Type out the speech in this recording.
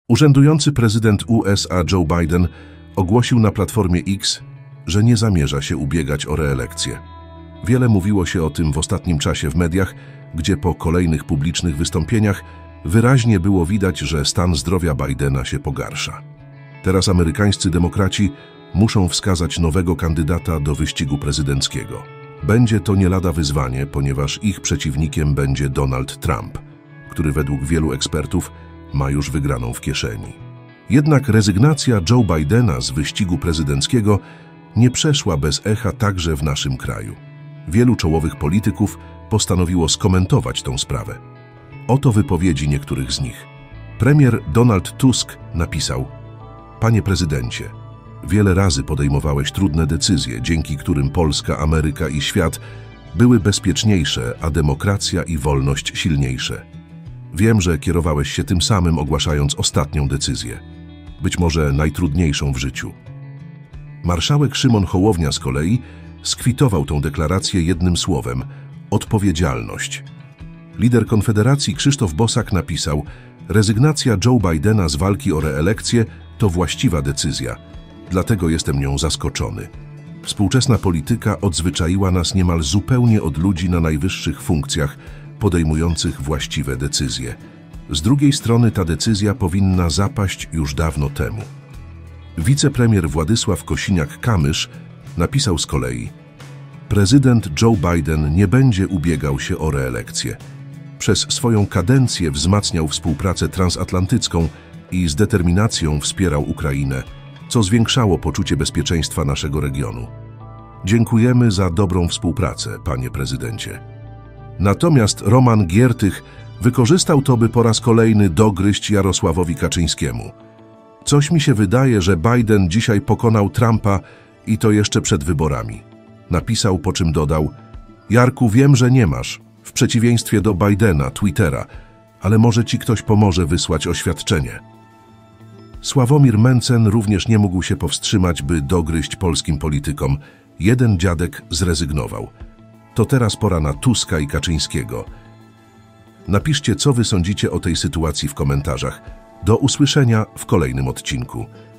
Urzędujący prezydent USA Joe Biden ogłosił na Platformie X, że nie zamierza się ubiegać o reelekcję. Wiele mówiło się o tym w ostatnim czasie w mediach, gdzie po kolejnych publicznych wystąpieniach wyraźnie było widać, że stan zdrowia Bidena się pogarsza. Teraz amerykańscy demokraci muszą wskazać nowego kandydata do wyścigu prezydenckiego. Będzie to nie lada wyzwanie, ponieważ ich przeciwnikiem będzie Donald Trump, który według wielu ekspertów ma już wygraną w kieszeni. Jednak rezygnacja Joe Bidena z wyścigu prezydenckiego nie przeszła bez echa także w naszym kraju. Wielu czołowych polityków postanowiło skomentować tę sprawę. Oto wypowiedzi niektórych z nich. Premier Donald Tusk napisał: Panie prezydencie, wiele razy podejmowałeś trudne decyzje, dzięki którym Polska, Ameryka i świat były bezpieczniejsze, a demokracja i wolność silniejsze. Wiem, że kierowałeś się tym samym, ogłaszając ostatnią decyzję, być może najtrudniejszą w życiu. Marszałek Szymon Hołownia z kolei skwitował tę deklarację jednym słowem: odpowiedzialność. Lider Konfederacji Krzysztof Bosak napisał: rezygnacja Joe Bidena z walki o reelekcję to właściwa decyzja, dlatego jestem nią zaskoczony. Współczesna polityka odzwyczaiła nas niemal zupełnie od ludzi na najwyższych funkcjach, podejmujących właściwe decyzje. Z drugiej strony ta decyzja powinna zapaść już dawno temu. Wicepremier Władysław Kosiniak-Kamysz napisał z kolei: prezydent Joe Biden nie będzie ubiegał się o reelekcję. Przez swoją kadencję wzmacniał współpracę transatlantycką i z determinacją wspierał Ukrainę, co zwiększało poczucie bezpieczeństwa naszego regionu. Dziękujemy za dobrą współpracę, panie prezydencie. Natomiast Roman Giertych wykorzystał to, by po raz kolejny dogryźć Jarosławowi Kaczyńskiemu. Coś mi się wydaje, że Biden dzisiaj pokonał Trumpa i to jeszcze przed wyborami. Napisał, po czym dodał: Jarku, wiem, że nie masz, w przeciwieństwie do Bidena, Twittera, ale może ci ktoś pomoże wysłać oświadczenie. Sławomir Mencen również nie mógł się powstrzymać, by dogryźć polskim politykom. Jeden dziadek zrezygnował. To teraz pora na Tuska i Kaczyńskiego. Napiszcie, co wy sądzicie o tej sytuacji w komentarzach. Do usłyszenia w kolejnym odcinku.